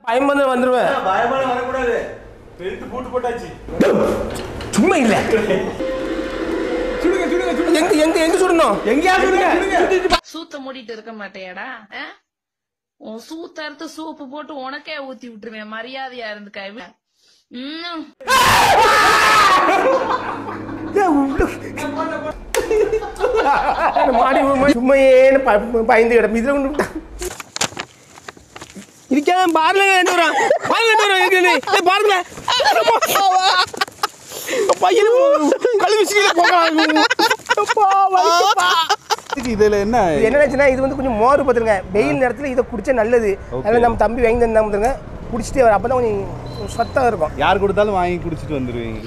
பயமா வந்துருவேன். பயமா வரக்கூடாது. பெல்ட் போட்டு போட்டாச்சு. சும்மா இல்ல. சுடுங்க சுடுங்க சுடுங்க. எங்க சுடணும்? எங்கயா சுடுங்க. சூத்த மூடிட்டு இருக்க மாட்டேடா. உன் சூத்த அறுத்து சூப்பு போட்டு உனக்கே ஊத்தி விட்டுருவேன். மரியாதையா இருந்துக்கா. சும்மையே பயந்து கிடப்பு. இதுல ஒண்ணு இருக்காத பாருங்க. ரெண்டு வரும் பாருங்க. இதுல என்ன என்னச்சுன்னா இது வந்து கொஞ்சம் மோர் பார்த்துருங்க. வெயில் நேரத்தில் இதை குடிச்சா நல்லது. அதனால நம்ம தம்பி வாங்கி தந்தா பார்த்துருங்க. குடிச்சிட்டே வர அப்பதான் கொஞ்சம் சத்தம் இருக்கும். யார் கொடுத்தாலும் வாங்கி குடிச்சிட்டு வந்துருவீங்க.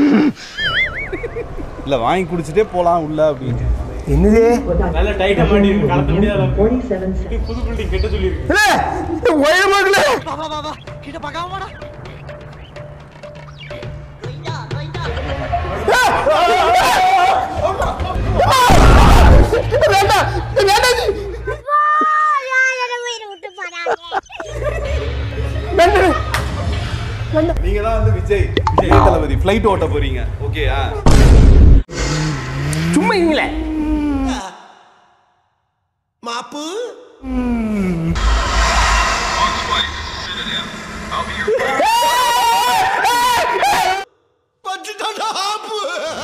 இல்ல வாங்கி குடிச்சிட்டே போலாம் உள்ள அப்படின்னு. என்னது நல்ல டைட்டா மாட்டி இருக்கு. கலத்த முடியாத புது பில்டிங் கட்ட சொல்லி இருக்கு. இல்ல ஒயரமாகல. வா வா வா கிட்ட பகாம வாடா. நீங்க தான் வந்து விஜய் தளபதி ஃளைட் ஓட்ட போறீங்க. ஓகேயா? சும்மா இருங்களே மாப்பு. பட்டுடா ஆப்பு.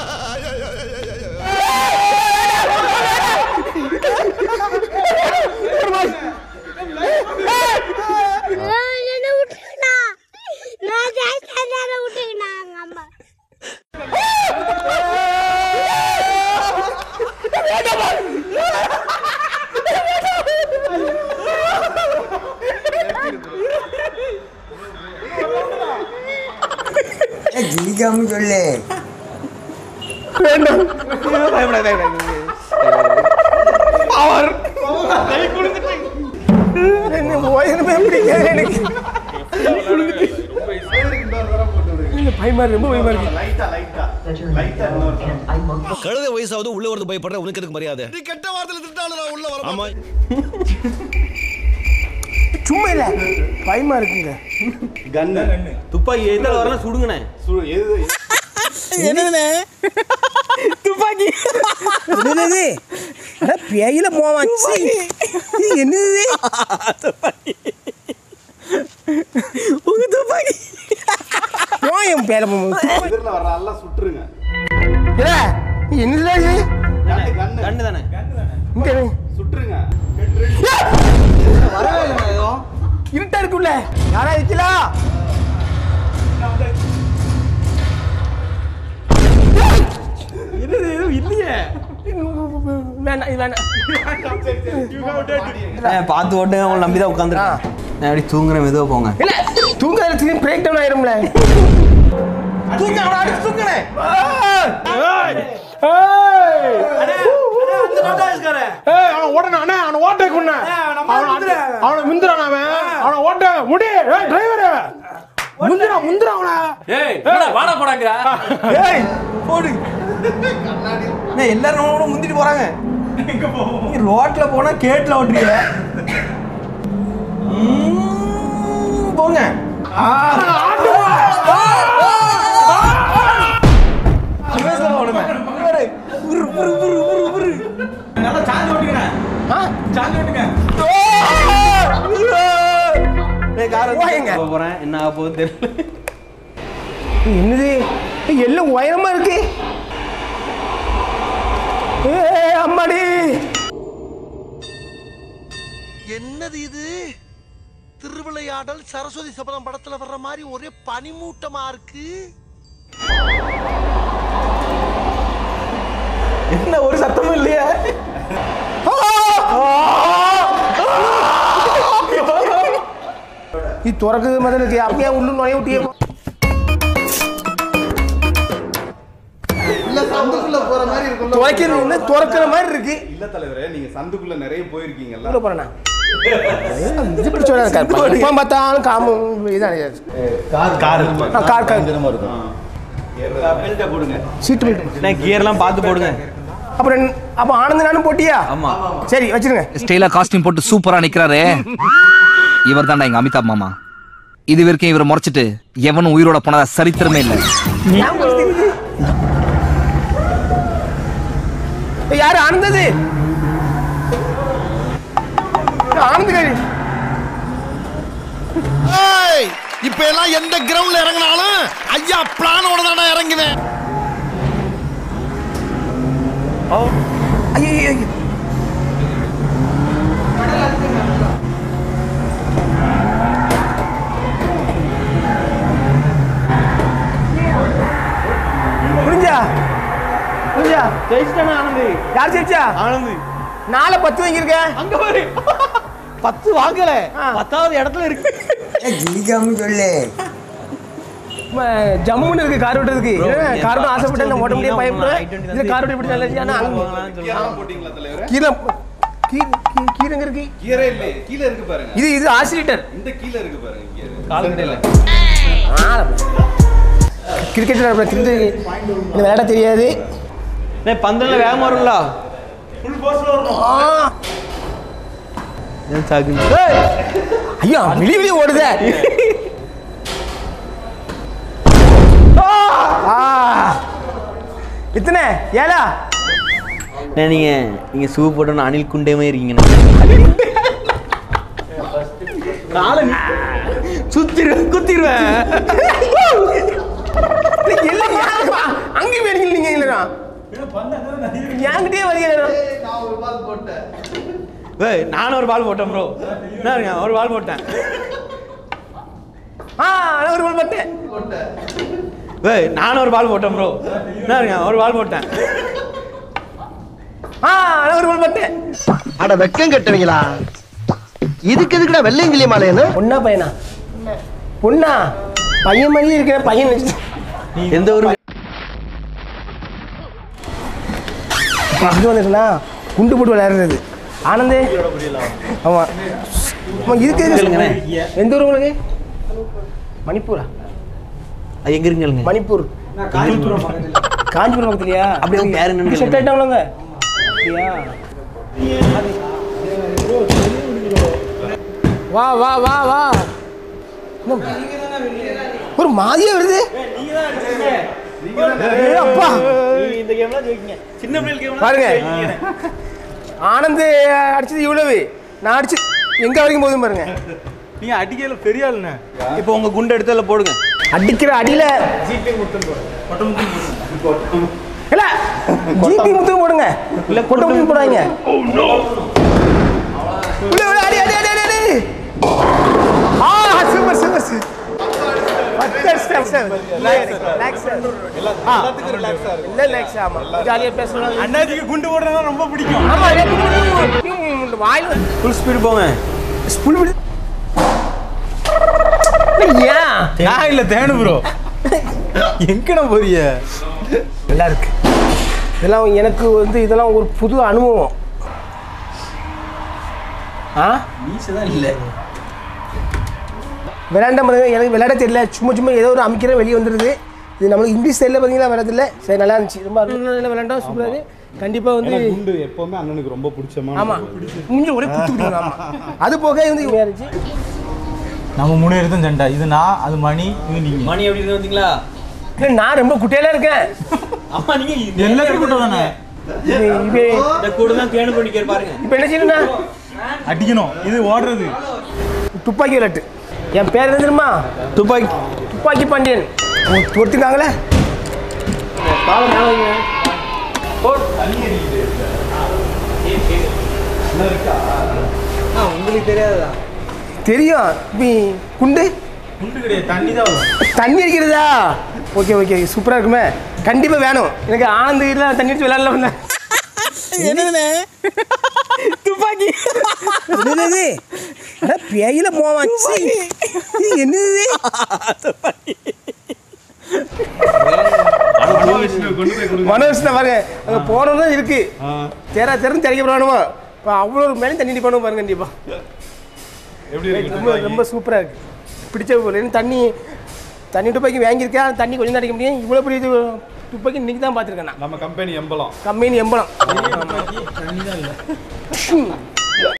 ஜிலிக்காம சொல்லு. கழுத வயசாவது உள்ள வரது பயப்படுற உனக்கு எதுக்கு மரியாதை? நீ கெட்ட வார்த்தையில திட்டாலும் நான் உள்ள வர மாட்டேன். சும்மா இல்ல பயமா இருக்குங்க. கன்னு துப்பாக்கி எதுல வரலாம் சுடுங்கனே. என்னதுனே துப்பாக்கி என்னது? அட பேயில போவாச்சு. என்னது துப்பாக்கி? உங்க துப்பாக்கி போயும் பேல எதிரில வர நல்லா சுட்டுருங்க. ஏடா என்னடா இது? கண்ணு தானே. இங்க சுட்டுருங்க. வரவே இல்ல. ஏதோ இருட்டா இருக்குல்ல. யாரா இருக்கீங்களா? என்னது இல்லையே. வேணாம் இது வேணாம். பார்த்து ஓட்டுங்க. உங்களை நம்பி தான் உட்காந்துருக்கேன். நான் எப்படி தூங்குறேன். மெதுவாக போங்க. இல்ல தூங்குறது திரும்பி பிரேக் டவுன் ஆயிரும்ல. தூங்க அவனை அடிச்சு தூக்குனே. எல்லாரும் முந்திட்டு போறாங்க. ரோட்ல போனா கேட்ல ஓட்டுறீங்க. போங்க. என்ன போகுது தெரியல. என்னது எல்லாம் உயரமா இருக்கு. அம்மாடி என்னது இது? திருவிளையாடல் சரஸ்வதி சபதம் படத்துல வர்ற மாதிரி ஒரே பனிமூட்டமா இருக்கு. என்ன ஒரு சத்தமும் இல்லையா? இது துறக்குது மாதிரி இருக்கு. அப்படியே உள்ள நுழைய விட்டியே. சந்துக்குள்ள போற மாதிரி இருக்கும். துறக்கிற மாதிரி இருக்கு. இல்ல தலைவரே, நீங்க சந்துக்குள்ள நிறைய போயிருக்கீங்கல்ல. உள்ள போறேனா? இது பிடிச்ச வேற கார். இப்ப பார்த்தாலும் காமு இதான் கார் இருக்கும். பெல்ட் போடுங்க. Seat belt. நான் கியர்லாம் பார்த்து போடுங்க. அப்புறம் அப்ப ஆனந்த் நானும் போட்டியா? ஆமா சரி வச்சிருங்க. ஸ்டைலா காஸ்டியூம் போட்டு சூப்பரா நிக்கிறாரே, இவர் தான்டா எங்க அமிதாப் மாமா. இது வரைக்கும் இவரை முறைச்சிட்டு எவனும் உயிரோட போனதா சரித்திரமே இல்லை. யாரு ஆனந்தது? ஆனந்த இப்ப எல்லாம் எந்த கிரவுண்ட்ல இறங்கினாலும் ஐயா பிளானோட தானே இறங்குவேன். புரிஞ்சா புரிஞ்சா ஜெயிச்சிட்டானே ஆனந்த். யார் ஜெயிச்சா? ஆனந்த். 4-10 வாங்கியிருக்க. அங்க பாரு 10 வாங்கல 10வது இடத்துல இருக்கு. சொல்லு ஜம்முன்னு இருக்கு கார் ஓட்டுறதுக்கு. கார் ஓட்ட ஆசைப்பட்டு ஓட்ட முடியாது பயப்படுறேன். இது கார் ஓட்ட இப்படி நல்லது. ஆனா போட்டீங்களா தலைவரே? கீரங்க இருக்கு. கீரை இல்ல கீழ இருக்கு பாருங்க. இது ஆசிலிட்டர். இந்த கீழ இருக்கு பாருங்க கீரை. கால்கடையில கிரிக்கெட் விளையாட தெரியாது. பந்தல்ல வேகமா வரும்ல. ஃபுல் போஸ்ல வரும். ஐயா வெளியே ஓடுதே. இத்தனை ஏலா நீங்க ஷூ போட்டோன்னு அணில் குண்டே மாதிரி இருக்கீங்க. குத்திடுவேன். அங்கே வேணுங்க நீங்க இல்லையா என்கிட்டயே வரீங்க. நானும் ஒரு பால் போட்டேன் ப்ரோ. ஒரு பால் போட்டேன். ஒரு பால் போட்டேன். நானும் ஒரு பால் போட்டேன் ப்ரோ. ஒரு பால் போட்டேன். ஒரு பால் போட்டேன். அட வெக்கம் கட்டுவீங்களா? இதுக்கு எதுக்குடா வெள்ளையங்கிலி மாலைன்னு? பொண்ணா பையனா? பொண்ணா பையன் மாதிரி இருக்கிற பையன். எந்த ஒரு அது வந்துட்டுனா குண்டு போட்டு விளையாடுறது. ஆனந்தே ஆமா இருக்கு. எந்த ஊர் உங்களுக்கு? மணிப்பூரா? எங்க இருக்குங்க? மணிப்பூர் காஞ்சிபுரம் பக்கத்துலையா? அப்படியே பேர் என்னன்னு செட் ஆயிட்டாங்களோங்க. வா வா வா வா ஒரு மாதிரியா வருது. அப்பா இந்த கேம்லாம் ஜெயிக்கீங்க. சின்ன பிள்ளைகள் பாருங்க ஆனந்த் அடிச்சது இவ்வளவு, நான் அடிச்சு எங்க வரைக்கும் போதும் பாருங்க. நீங்க அடிக்கல பெரிய ஆளுண்ணே. இப்போ உங்க குண்டு எடுத்தல போடுங்க. அடிக்கிற அடியில இல்ல ஜிபி முத்து போடுங்க. இல்ல கொட்ட முத்து போடாதீங்க. அடி அடி அடி அடி. Super super super. அண்ணாஜிக்கு குண்டு போடுறதா ரொம்ப பிடிக்கும். ஃபுல் ஸ்பீட் போங்க. நான் இல்ல தேனு ப்ரோ. எங்கடா போறிய? நல்லா இருக்கு இதெல்லாம். எனக்கு வந்து இதெல்லாம் ஒரு புது அனுபவம். விளையாண்ட எனக்கு விளையாட தெரியல. சும்மா சும்மா ஏதோ ஒரு அமைக்கிற வெளியே வந்துடுது. இது நம்மளுக்கு இங்கிலீஷ் ஸ்டைலில் பார்த்தீங்கன்னா விளையாடல. சரி நல்லா இருந்துச்சு. ரொம்ப விளையாண்டோம். சூப்பராக கண்டிப்பாக வந்து குண்டு எப்பவுமே அண்ணனுக்கு ரொம்ப பிடிச்சமா. ஆமாம் முடிஞ்ச ஒரே குத்து. ஆமாம் அது போக வந்து இருந்துச்சு. நம்ம 3 பேர் தான் சண்டை. இது நான், அது மணி, இது நீங்க. மணி எப்படி இருந்து வந்தீங்களா? இல்லை நான் ரொம்ப குட்டையில இருக்கேன். ஆமா நீங்க எல்லாரும் கூட்டம் தானே. இந்த கூட தான் தேனு பண்ணிக்க பாருங்க. இப்போ என்ன செய்யணும்னா அடிக்கணும். இது ஓடுறது துப்பாக்கி விளையாட்டு. என் பேர் என்ன தெரியுமா? துப்பாக்கி பாண்டியன். தொடுத்துக்காங்களே உங்களுக்கு தெரியாதா? தெரியும். குண்டு கிடையாது, தண்ணி தான் வரும். தண்ணி அடிக்கிறதா? ஓகே ஓகே சூப்பராக இருக்குமே. கண்டிப்பாக வேணும் எனக்கு. ஆனந்த் வீட்டில் தண்ணி அடிச்சு விளையாடல வந்தேன். என்னது துப்பாக்கி? என்னது பேயில போவாச்சு. என்னது மனோஜ் தான் பாருங்க. அங்கே போனோம்தான் இருக்கு. திறந்து திறக்கப்படுவானுமா? இப்போ அவ்வளோ ஒரு மேலே தண்ணி பண்ணுவோம் பாருங்க. கண்டிப்பாக ரொம்ப ரொம்ப சூப்பராக இருக்குது. பிடிச்ச போல. தண்ணி துப்பாக்கி வாங்கியிருக்கேன். தண்ணி கொஞ்சம் தான் அடிக்க முடியும். இவ்வளோ பெரிய துப்பாக்கி இன்னைக்கு தான் பார்த்துருக்கேன். நம்ம கம்பெனி எம்பலம். Company emblem.